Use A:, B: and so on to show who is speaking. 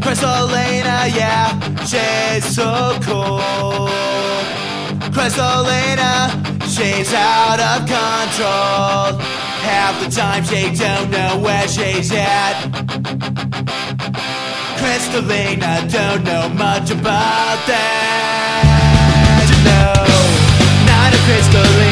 A: Crystalina, yeah, she's so cool. Crystalina, she's out of control. Half the time she don't know where she's at. Crystalina don't know much about that. No, not a Crystalina.